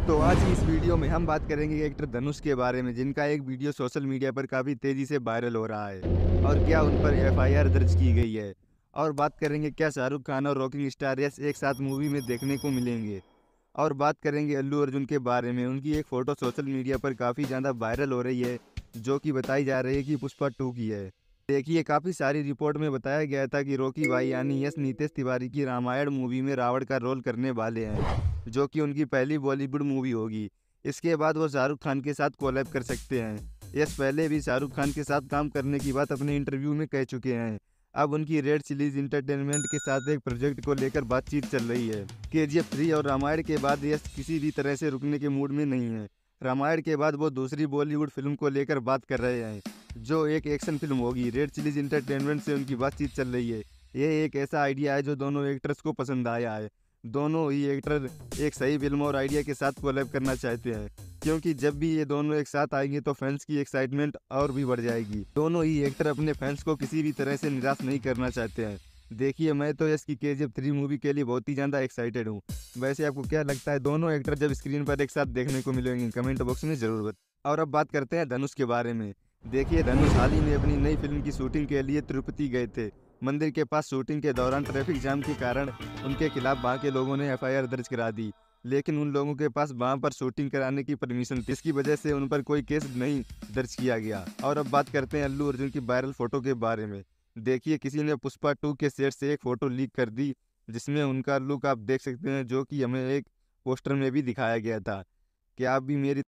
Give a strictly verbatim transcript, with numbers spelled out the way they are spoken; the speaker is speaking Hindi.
तो आज की इस वीडियो में हम बात करेंगे एक्टर धनुष के बारे में, जिनका एक वीडियो सोशल मीडिया पर काफ़ी तेज़ी से वायरल हो रहा है और क्या उन पर एफ आई आर दर्ज की गई है। और बात करेंगे क्या शाहरुख खान और रॉकिंग स्टार यश एक साथ मूवी में देखने को मिलेंगे। और बात करेंगे अल्लू अर्जुन के बारे में, उनकी एक फ़ोटो सोशल मीडिया पर काफ़ी ज़्यादा वायरल हो रही है, जो कि बताई जा रही है कि पुष्पा टू की है। देखिए, काफ़ी सारी रिपोर्ट में बताया गया था कि रॉकी भाई यानी यश नीतीश तिवारी की रामायण मूवी में रावण का रोल करने वाले हैं, जो कि उनकी पहली बॉलीवुड मूवी होगी। इसके बाद वो शाहरुख खान के साथ कोलैब कर सकते हैं। यश पहले भी शाहरुख खान के साथ काम करने की बात अपने इंटरव्यू में कह चुके हैं। अब उनकी रेड चिलीज इंटरटेनमेंट के साथ एक प्रोजेक्ट को लेकर बातचीत चल रही है। के जी एफ थ्री और रामायण के बाद यश किसी भी तरह से रुकने के मूड में नहीं है। रामायण के बाद वो दूसरी बॉलीवुड फिल्म को लेकर बात कर रहे हैं, जो एक एक्शन फिल्म होगी। रेड चिलीज इंटरटेनमेंट से उनकी बातचीत चल रही है। यह एक ऐसा आइडिया है जो दोनों एक्टर्स को पसंद आया है। दोनों ही एक्टर एक सही फिल्म और आइडिया के साथ कोलैब करना चाहते हैं, क्योंकि जब भी ये दोनों एक साथ आएंगे तो फैंस की एक्साइटमेंट और भी बढ़ जाएगी। दोनों ही एक्टर अपने फैंस को किसी भी तरह से निराश नहीं करना चाहते हैं। देखिए, मैं तो इसकी के जी एफ थ्री मूवी के लिए बहुत ही ज़्यादा एक्साइटेड हूँ। वैसे आपको क्या लगता है, दोनों एक्टर जब स्क्रीन पर एक साथ देखने को मिलेंगे? कमेंट बॉक्स में ज़रूर बताएं। और अब बात करते हैं धनुष के बारे में। देखिए, धनुष हाल ही में अपनी नई फिल्म की शूटिंग के लिए तिरुपति गए थे। मंदिर के पास शूटिंग के दौरान ट्रैफिक जाम के कारण उनके खिलाफ वहाँ के लोगों ने एफ आई आर दर्ज करा दी, लेकिन उन लोगों के पास वहाँ पर शूटिंग कराने की परमिशन थी, इसकी वजह से उन पर कोई केस नहीं दर्ज किया गया। और अब बात करते हैं अल्लू अर्जुन की वायरल फोटो के बारे में। देखिए, किसी ने पुष्पा टू के सेट से एक फ़ोटो लीक कर दी, जिसमें उनका लुक आप देख सकते हैं, जो कि हमें एक पोस्टर में भी दिखाया गया था। क्या आप भी मेरी